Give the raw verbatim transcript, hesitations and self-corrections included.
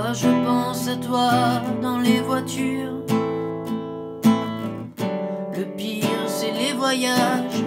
Parfois je pense à toi dans les voitures. Le pire c'est les voyages